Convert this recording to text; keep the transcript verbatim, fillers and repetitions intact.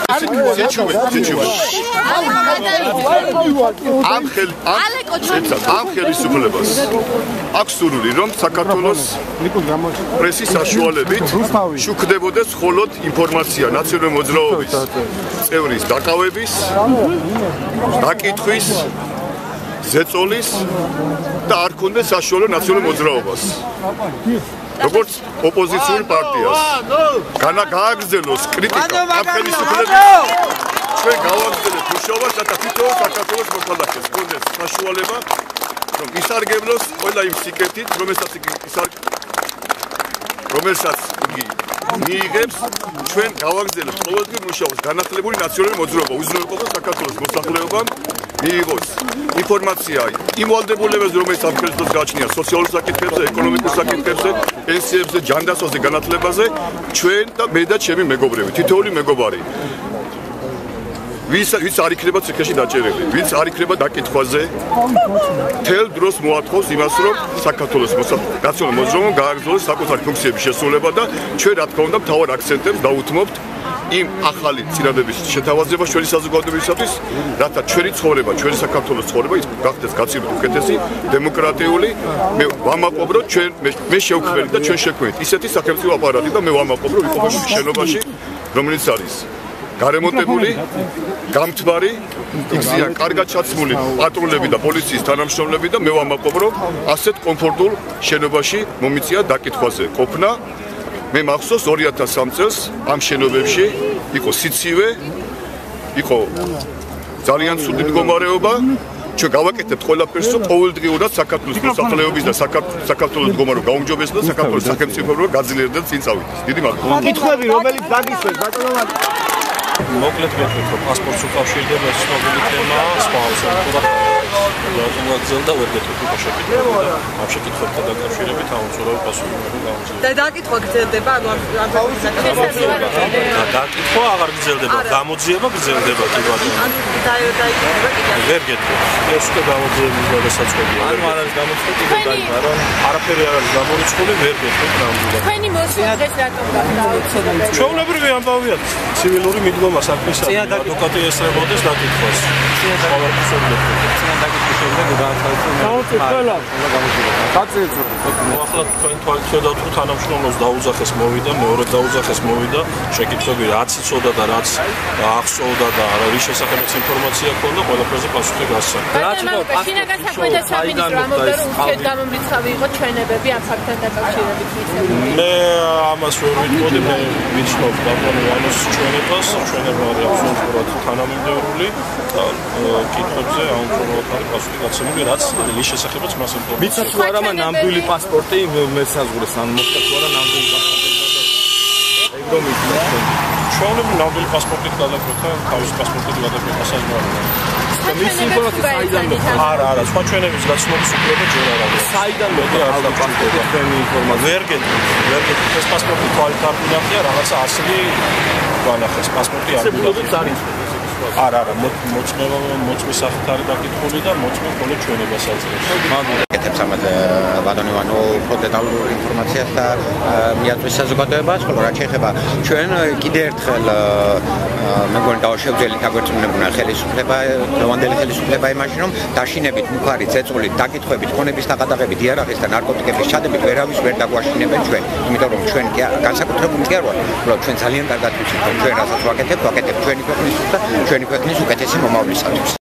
სიჩუვე სიჩუვე ამ ხელ ამ ხელისუფლებას აქვს სურვილი რომ საქართველოს პრესის საშუალებით შუქდებოდეს მხოლოდ ინფორმაცია ნაციონალური მოძრაობის წევრის დაკავების, დაკითხვის, ზეწოლის და არ ქონდეს საშუალო ნაციონალურ მოძრაობას. როგორც ოპოზიციურ პარტიას გააგრძელოს კრიტიკა ამ ხელისუფლების ჩვენ გავაგრძელეთ მუშაობას და თვითონ საქართველოს მოქალაქეს ქონდეს საშუალება რომ ისარგებლოს ყველა იმ სიკეთით რომელსაც რომელსაც იგი მიიღებს ჩვენ გავაგრძელებთ ყოველდღიურ მუშაობას განათლებული ნაციონალური მოძრაობა უზრუნველყოფა საქართველოს მოსახლეობამ მიიღოს ინფორმაცია იმ ვალდებულებებზე რომელიც ამ ხელისუფლებას გააჩნია სოციალურ საკითხებზე, ეკონომიკურ საკითხებზე, პენსიებზე, ჯანდაცვაზე, განათლებაზე ჩვენ და მე და ჩემი მეგობრები, თითოეული მეგობარი ვის ვის არ იქნება ციხეში დაჭერილი, ვინც არ იქნება დაკითხვაზე, თელ დროს მოათხოვს იმას, რომ საქართველოს ნაციონალურ მოძრაობამ გააგრძელოს საკუთარი ფუნქციების შესრულება და ჩვენ რა თქმა უნდა მთავარ აქცენტებს დაუთმობთ იმ ახალი წინადადების შეთავაზებას ჩვენი საზოგადოებისათვის, რათა ჩვენი ცხოვრება, ჩვენი საქართველოს ცხოვრება ის გახდეს გაცილებით უკეთესი, დემოკრატიული. მე ვამაყობ, რომ ჩვენ მე შევქმნით და ჩვენ შექმნით ისეთი სახელმწიფო აპარატი და მე ვამაყობ, რომ ვიყო შენობაში, რომელიც არის გარემონტებული, გამთბარი, იქციან კარგად ჩაცმული პატრულები და პოლიციის თანამშრომლები და მე ვამაყობ, რომ ასეთ კომფორტულ შენობაში მომიწია დაკითხვაზე ყოფნა. მე მახსოვს ორი ათას სამი წელს ამ შენობებში იყო სიცივე, იყო ძალიან ცუდი მდგომარეობა. ჩვენ გავაკეთებთ ყველაფერს, რომ ყოველდღიურად საქართველოს მოსახლეობის და საქართველოს მდგომარეობა გაუმჯობესდეს და საქართველოს სახელმწიფოებრიობა გაძლიერდეს წინ წავიდეს. დიდი მადლობა. კითხვები რომელიც დაგისვეს ბატონო მოკლედ ვეთქვით, რომ პასპორტს უკავშირდება ეს ცნობილი თემაა, სხვა საერთოდ გაგრძელ და ვერ გეტყვით უკვე შეკითხვები და ამ შეკითხვებთან დაკავშირებით ამ უწურავი პასუხი გამოსცემ. და დაკითხვა გრძელდება, ანუ ამ დაკითხვა აღარ გრძელდება, გამოძიება გრძელდება კი ბატონო. ანუ დაიკითხება კიდევ. ვერ გეტყვით. ეს უკვე გამოძიების გადასაწყობია. ანუ არ არის გამოცხადებული დაიწყო, რომ არაფერი არ არის გამორიცხული, ვერ გეტყვით ნამდვილად. თქვენი მოსვლა დღეს რატომ გახდა? ჩვეულებრივი ამბავია. ცივილური მიდგომა საქმისა. ადვოკატი ესწრებოდეს დაკითხვას. ახლა თქვენ თვალით შედავთ, რომ თანამშრომლობს დაუძახეს მოვიდა, მეორე დაუძახეს მოვიდა, შეკითხვები რაც იცოდა და რაც ახსოვდა და რის შესახებაც ინფორმაცია ჰქონდა, ყველაფერზე პასუხი გასცა. რაც იყო შინაგან საქმეთა სამინისტრო ამბობდა, რომ ურჩეთ გამომრიცხავი იყო ჩვენებები ამ ფაქტთან დაკავშირებით. მე ამას ვერ ვიტყოდი, მე ვიცნობ ბატონო ვანოს ჩვენებას, ჩვენება არის აბსოლუტურად თანამიმდევრული და კითხვებზე ამ უწურავად არის პასუხი გაცემული, რაც ლის შესახებაც მას ინფორმაცია. მიცეთ თუ არა ნამდვილი პასპორტი მესაზღვრეს, ან მოხდა თუ არა ნამდვილი პასპორტი. ეგრომ იქნება. ჩვეულებრივ ნამდვილი პასპორტით გადაგვეთა, თავის პასპორტით გადაგვეთა საზღვარგარეთ. მის ინფორმაცია საიდან მოხდა? არა, არა, სხვა ჩვენების გაცნობის უფლება ჯერ არ აქვს. საიდან მოხდა ახლა პასპორტი თქვენი ინფორმაცია? ვერ გეტყვით, ვერ გეტყვით, ეს პასპორტი თვალით არ გვინახია, რაღაცა ასლი გვანახეს, პასპორტი არ გვინახია. არა, არა, მოწმება მოწმის სახით არის დაკითხული და მოწმე მხოლოდ ჩვენებას აძლევს. ეკეთებს ამათ ბატონო ივანო უფრო დეტალურ ინფორმაციას და მიაწვის საზოგადოებას, ხოლო რაც შეეხება ჩვენ კიდე ერთხელ მეგონი დავშევძელით აგვერწმუნებუნა ხელისუფლება, დღევანდელი ხელისუფლება იმაში, რომ დაშინებით, მუხარით, წეწულით, დაკითხვებით, ხონების დაყადაღებით, იარაღის და ნარკოტიკების ჩადებით ვერავის ვერ დაგვაშინებენ ჩვენ. იმიტომ რომ ჩვენ განსაკუთრებული კი არ ვართ, რომ ჩვენ ძალიან კარგად ვიცით, რომ ჩვენ რასაც ვაკეთებთ, ვაკეთებთ ჩვენი ქვეყნის და ჩვენი ქვეყნის უკეთესი მომავლისათვის.